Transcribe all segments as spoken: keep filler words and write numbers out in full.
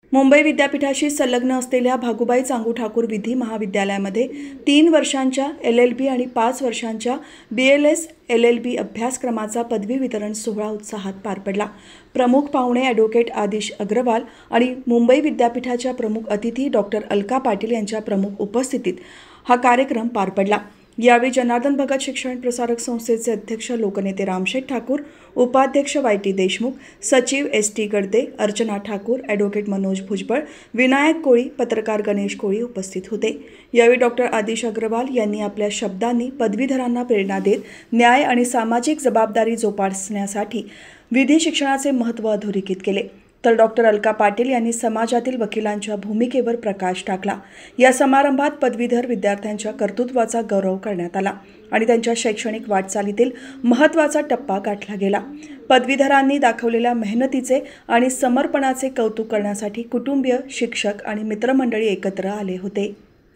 मुंबई विद्यापीठाशी संलग्न असलेल्या भागुबाई चांगू ठाकूर विधी महाविद्यालयामध्ये तीन वर्षांच्या एल एल बी आणि पाच वर्षांच्या B L S L L B अभ्यासक्रमाचा पदवी वितरण सोहळा उत्साहात पार पडला. प्रमुख पाहुणे ॲडव्होकेट आदिश अग्रवाल आणि मुंबई विद्यापीठाच्या प्रमुख अतिथी डॉक्टर अलका पाटील यांच्या प्रमुख उपस्थितीत हा कार्यक्रम पार पडला. यावेळी जनार्दन भगत शिक्षण प्रसारक संस्थेचे अध्यक्ष लोकनेते रामशेठ ठाकूर, उपाध्यक्ष वाय टी देशमुख, सचिव S T Gadade, Archana Thakur, advocate Manoj Bhujbal, Vinayak Koli, पत्रकार गणेश कोळी उपस्थित होते. यावेळी डॉक्टर आदिश अग्रवाल यांनी आपल्या शब्दांनी पदवीधरांना प्रेरणा देत न्याय आणि सामाजिक जबाबदारी जोपासण्यासाठी विधी शिक्षणाचे महत्त्व अधोरेखित केले. तर डॉक्टर अलका पाटील यांनी समाजातील वकिलांच्या भूमिकेवर प्रकाश टाकला. या समारंभात पदवीधर विद्यार्थ्यांच्या कर्तृत्वाचा गौरव करण्यात आला आणि त्यांच्या शैक्षणिक वाटचालीतील महत्त्वाचा टप्पा गाठला गेला. पदवीधरांनी दाखवलेल्या मेहनतीचे आणि समर्पणाचे कौतुक करण्यासाठी कुटुंबीय, शिक्षक आणि मित्रमंडळी एकत्र आले होते.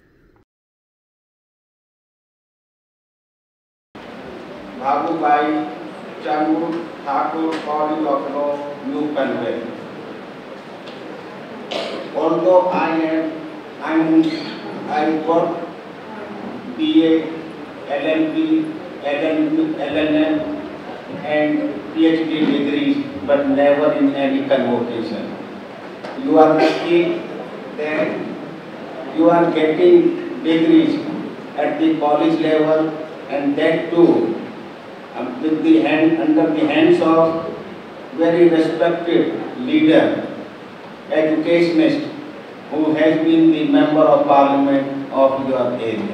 Bhagubai Changu Thakur college of law, new Panvel. Although I am, I'm, I got B A, L L B, L L M, L L M, and P H D degrees, but never in any convocation. You are lucky that you are getting degrees at the college level, and that too um, with the hand under the hands of very respected leader, educationist, who has been the member of parliament of your area.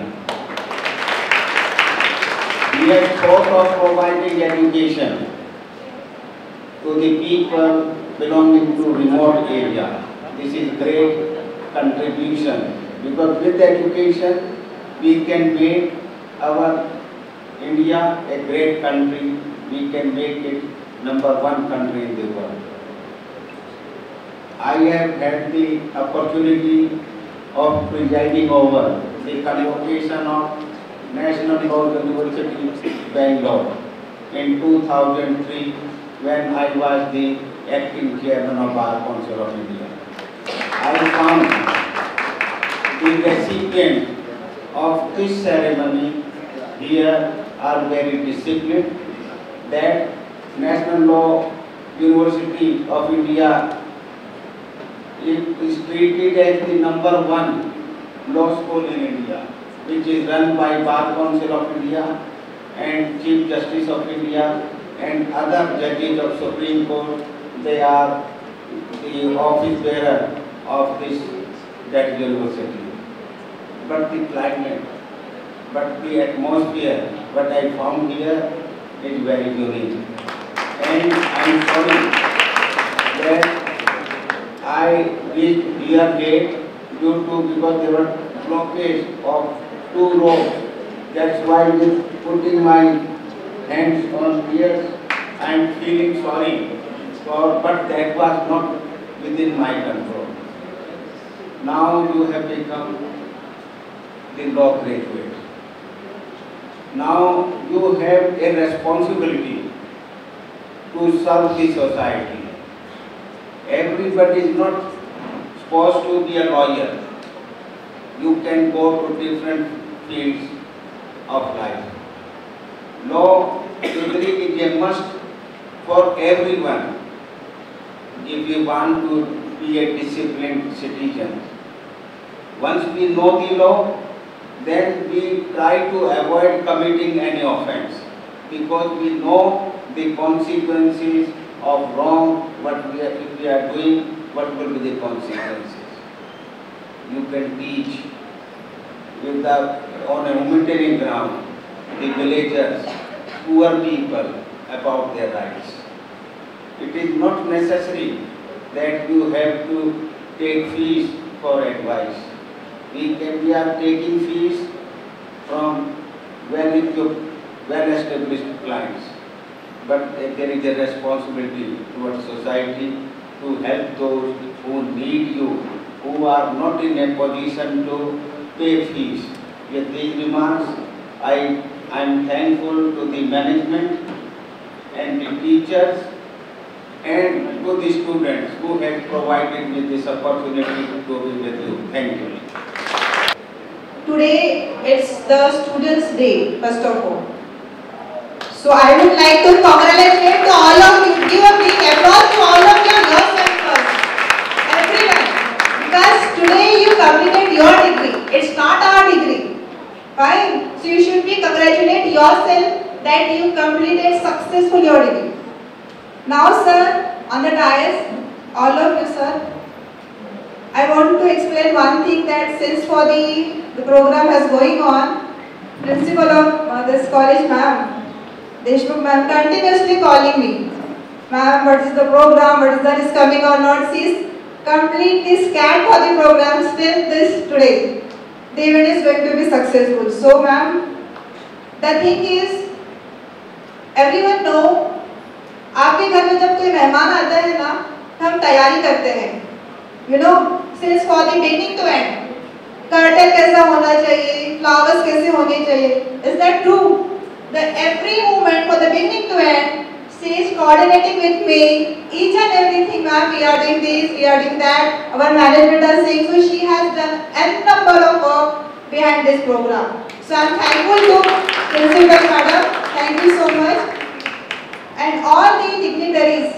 We have thought of providing education to the people belonging to remote area. This is great contribution, because with education we can make our India a great country. We can make it number one country in the world. I have had the opportunity of presiding over the convocation of National Law University, Bangalore in two thousand three, when I was the acting chairman of Bar Council of India. I found the recipients of this ceremony here are very disciplined. That National Law University of India it is treated as the number one law school in India, which is run by Bar Council of India and Chief Justice of India and other judges of Supreme Court. They are the office bearer of this that university. But the climate, but the atmosphere, what I found here is very unique. And I am sorry that I reached here late due to because there were blockage of two roads. That's why with putting my hands on ears, I am feeling sorry for, but that was not within my control. Now you have become the law graduate. Now you have a responsibility to serve the society. Everybody is not supposed to be a lawyer. You can go to different fields of life. Law degree is a must for everyone if you want to be a disciplined citizen. Once we know the law, then we try to avoid committing any offense, because we know the consequences of wrong. What we are, if we are doing, what will be the consequences? You can teach with the, on a humanitarian ground the villagers, poor people about their rights. It is not necessary that you have to take fees for advice. We can we are taking fees from well-equipped, well-established clients. But there is a responsibility towards society to help those who need you, who are not in a position to pay fees. With these remarks, I am thankful to the management and the teachers and to the students who have provided me this opportunity to be with you. Thank you. Today it's the Students' Day, first of all. So I would like to congratulate to all of you, give a big applause to all of you, yourself first, everyone. Because today you completed your degree, it's not our degree. Fine? So you should be congratulate yourself that you completed successfully your degree. Now sir, on the dais, all of you sir, I want to explain one thing that since for the, the program has going on, principal of uh, this college ma'am, Deshmukh ma'am continuously calling me. Ma'am, what is the program, what is that is coming or not, she is completely scared for the program still this today. The event is going to be successful. So ma'am, the thing is, everyone know, आपके घर में जब कोई मेहमान आता है ना, हम तैयारी करते हैं. You know, since for the beginning to end, curtain कैसा होना चाहिए, flowers कैसे होने चाहिए. Is that true? The every moment for the beginning to end, she is coordinating with me. Each and everything, ma'am, we are doing this, we are doing that. Our management are saying, so she has done n number of work behind this program. So I am thankful to Principal Madam. Thank you so much. And all the dignitaries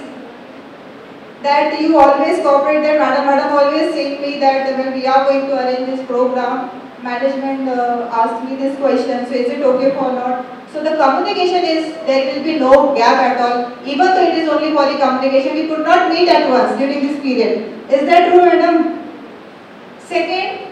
that you always cooperate, that Madam Madam always saying me that when we are going to arrange this program, management uh, asked me this question, so is it okay for not? So the communication is, there will be no gap at all. Even though it is only for the communication, we could not meet at once during this period. Is that true, madam? Second,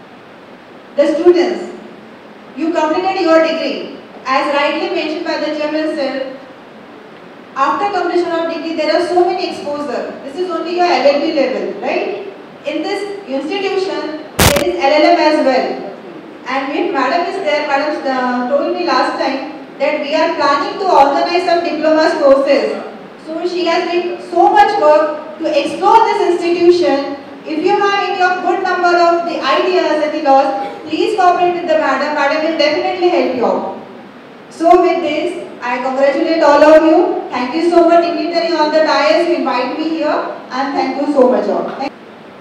the students, you completed your degree. As rightly mentioned by the chairman sir, after completion of degree, there are so many exposure. This is only your L L B level, right? In this institution, there is L L M as well. And when madam is there, madam uh, told me last time that we are planning to organize some diploma courses. So she has made so much work to explore this institution. If you have any of good number of the ideas and the laws, please cooperate with the madam. Madam will definitely help you out. So with this, I congratulate all of you. Thank you so much, dignitary on the dais who invite me here, and thank you so much all. Thank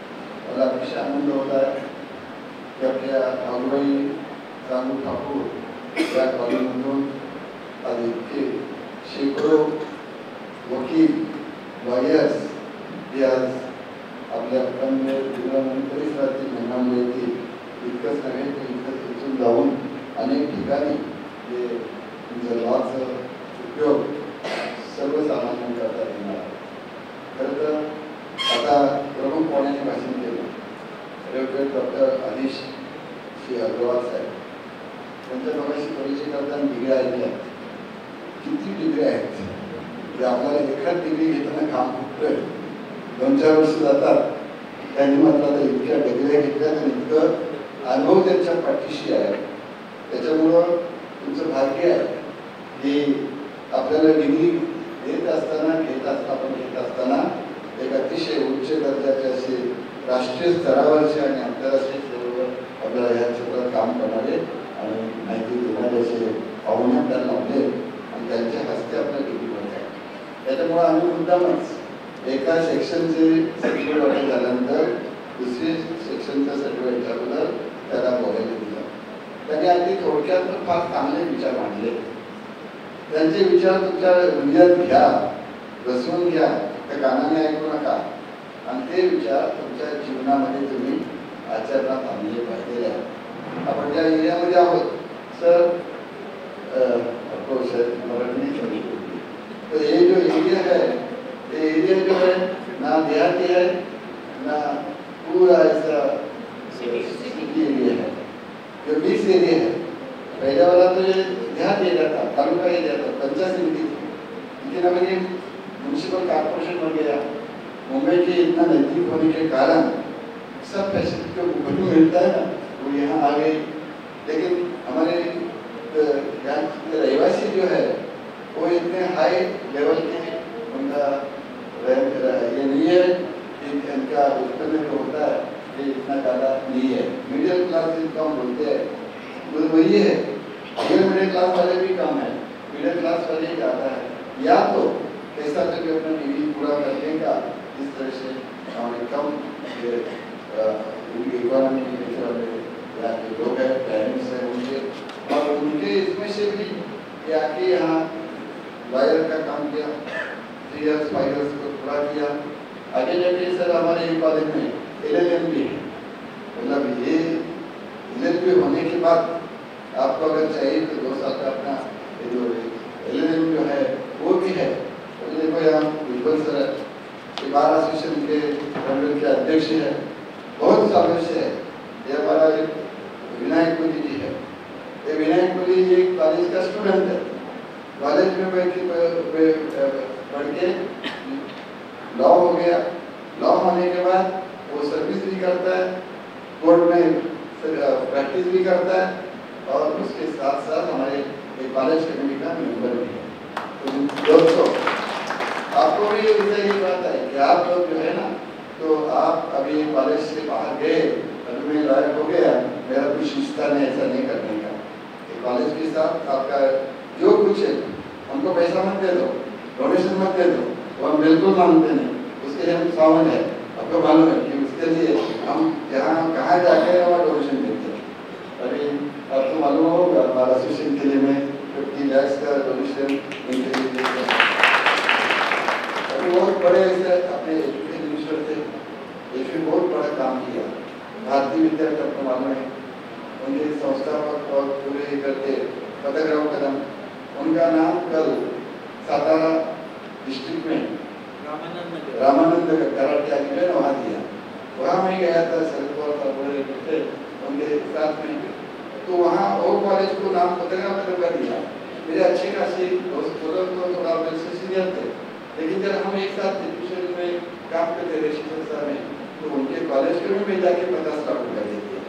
की आपल्या भागुबाई चांगू ठाकूर या कॉलेजमधून आज इतके शेकडो वकील lawyers जे आज आपल्या परिसरातील महिलांमुळे येतील इतकंच नव्हे तर इथं इथून जाऊन अनेक ठिकाणी जे तुमचं लॉचा उपयोग सर्वसामान्यांकरता येणार. खरं तर आता प्रमुख पाहुण्याने भाषण केलं. ॲडव्होकेट डॉक्टर आदिश श्री अग्रवाल साहेब त्यांच्या दोघांशी परिचय करताना डिग्री ऐकल्या. किती डिग्री आहेत ते आपल्याला एखाद डिग्री घेताना काम फुटलं दोन चार वर्ष जातात. त्यांनी मात्र आता इतक्या डिग्र्या घेतल्या आणि इतकं अनुभव त्यांच्या पाठीशी आहे. त्याच्यामुळं तुमचं भाग्य आहे की आपल्याला डिग्री देत असताना घेत असताना आपण घेत असताना एक अतिशय उच्च दर्जाचे असे राष्ट्रीय स्तरावरचे आणि आंतरराष्ट्रीय स्तरावर आपल्याला ह्या क्षेत्रात काम करणारे आणि माहिती देणारे असे पाहुणे आपल्याला लावले आणि त्यांच्या हस्ते आपल्याला डिग्री मिळते. त्याच्यामुळे आम्ही मुद्दामच एका सेक्शनचे सर्टिफिकेट वाटप झाल्यानंतर दुसरी सेक्शनचं सर्टिफिकेट अगोदर त्याला बोलायला दिलं. त्यांनी अगदी थोडक्यात फार चांगले विचार मांडले. त्यांचे विचार तुमच्या हृदयात घ्या, रचवून घ्या, त्या कानाने ऐकू नका आणि ते विचार तुमच्या जीवनामध्ये तुम्ही आचरणात आणले पाहिजे. आपण ज्या एरियामध्ये आहोत सर मराठी तो ये जो एरिया है ये एरिया जो है ना देहाती है ना पूरा ऐसा सिटी एरिया है. जो मिक्स एरिया है पहले वाला तो ये देहात एरिया था, तालुका एरिया था, पंचायत समिति थी. लेकिन अब ये म्यूनसिपल कॉर्पोरेशन बन गया. मुंबई के इतना नजदीक होने के कारण सब फैसिलिटी जो मुंबई में मिलता है ना वो यहाँ आ गई. लेकिन हमारे यहाँ के रहवासी जो है वो इतने हाई लेवल के उनका ये नहीं है कि इनका उत्पन्न जो होता है ये इतना ज़्यादा नहीं है. मिडिल क्लास जिनका हम बोलते हैं वो वही है. ये मिडिल क्लास वाले भी कम है, मिडिल क्लास वाले ज़्यादा है. या तो कैसा करके अपना डिग्री पूरा करने का इस तरह से हमारे कम इकोनॉमी यहाँ के लोग हैं, पेरेंट्स हैं उनके, और उनके इसमें से भी ये आके यहाँ लॉयर का काम किया, थ्री इयर्स फाइव इयर्स को पूरा किया। आगे जाके सर हमारे कॉलेज में एल एल एम भी है, मतलब ये एल एल बी होने के बाद आपको अगर चाहिए तो दो साल का अपना ये जो एल एल एम जो है वो भी है। तो देखो यहाँ बिल्कुल सर बार एसोसिएशन के मंडल के अध्यक्ष है, बहुत सालों से है। ये हमारा एक विनायक कोहली जी है, ये विनायक कोहली जी एक कॉलेज का स्टूडेंट है, कॉलेज में बैठ के पढ़ के लॉ हो गया। लॉ होने के बाद वो सर्विस भी करता है, कोर्ट में प्रैक्टिस भी करता है, और उसके साथ साथ हमारे एक कॉलेज कमेटी का मेंबर भी है। तो दोस्तों आपको भी इससे ये बात है कि आप लोग जो है ना, तो आप अभी कॉलेज से बाहर गए, अभी मैं लायक हो गया, मेरा कुछ रिश्ता नहीं ऐसा नहीं करने का। कॉलेज के साथ आपका जो कुछ है हमको पैसा मत दे दो, डोनेशन मत दे दो, वो हम बिल्कुल मानते नहीं, उसके लिए हम सावन है। आपको मालूम है कि उसके लिए हम यहाँ कहाँ जाके वहाँ डोनेशन देते हैं। अभी आपको मालूम होगा हमारा एसोसिएशन के लिए में फिफ्टी लैक्स का डोनेशन इनके लिए देते हैं। अभी बहुत बड़े ऐसे अपने एजुकेशन मिनिस्टर थे, एक बहुत बड़ा काम किया। भारतीय विद्यार्थी आपको मालूम है, उनके संस्थापक और पूरे करके पदकराव कदम, उनका नाम कल सातारा डिस्ट्रिक्ट में रामानंद कराटे अकेडमी ने वहाँ दिया। वहाँ मैं गया था, शरद पवार साहब बोले थे उनके साथ में, तो वहाँ और कॉलेज को नाम पदकराव कदम का दिया। मेरे अच्छे खासे दोस्त लोग तो थोड़ा मेरे से सीनियर थे, लेकिन जब हम एक साथ एजुकेशन में काम करते रहे शिक्षा में, तो उनके कॉलेज के में जाके पचास लाख रुपया दे दिया।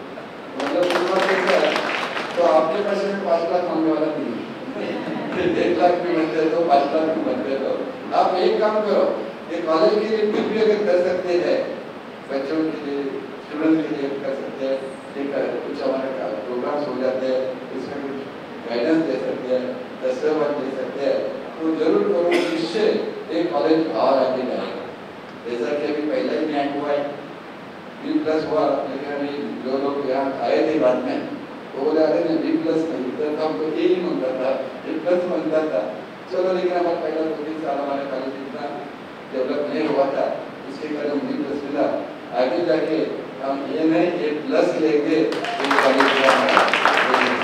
मतलब तो आपके पास में पाँच लाख मांगने वाला नहीं है, एक लाख भी बनते तो पाँच लाख भी बनते तो आप एक काम करो, एक कॉलेज के लिए कुछ भी अगर कर सकते हैं, बच्चों के लिए स्टूडेंट के लिए कर सकते हैं, एक कुछ हमारे प्रोग्राम्स हो जाते हैं, इसमें कुछ गाइडेंस दे सकते हैं, दस्तावेज दे सकते हैं, तो जरूर करो, इससे एक कॉलेज बाहर आके जाएगा। जैसा कि अभी पहला ही न्याय हुआ है, बी प्लस हुआ, लेकिन अभी जो लोग यहाँ आए थे बाद में वो बोले अरे नहीं बी प्लस नहीं था, तो हमको ए ही मिलता था, बी प्लस मिलता था। चलो लेकिन हमारा पहला दो तीन साल हमारे कॉलेज इतना डेवलप नहीं हुआ था, इसके कारण बी प्लस मिला। आगे जाके हम ये नहीं ए प्लस लेंगे,